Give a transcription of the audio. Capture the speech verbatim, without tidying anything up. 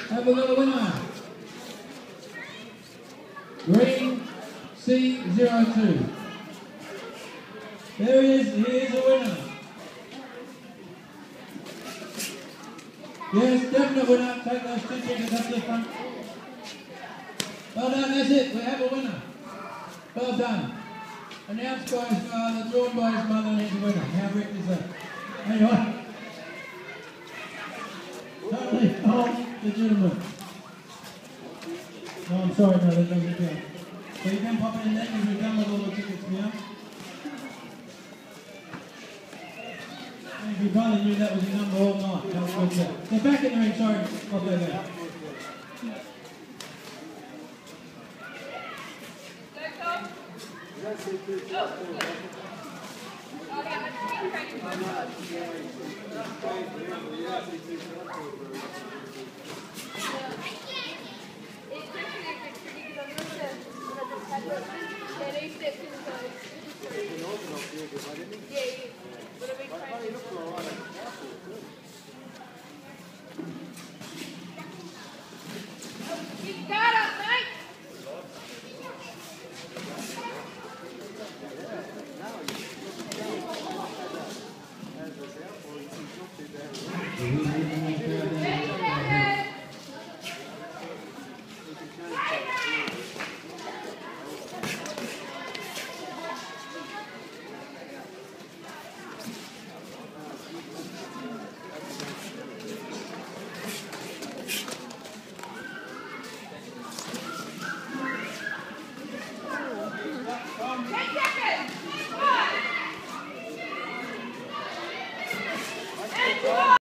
Have we got a winner? Green C zero two. There he is, he is a winner. Yes, definite winner. Take those two tickets up to the front. Well done, that's it. We have a winner. Well done. Announced by his father, drawn by his mother, and he's a winner. How great is that? Anyway. Totally oh, legitimate. No, I'm sorry, no, that doesn't count. So you can pop it in there because we're done with all the tickets now. And if you probably knew that was your number all night, that was good job. So back in the ring, sorry, I'll go there. Mm-hmm.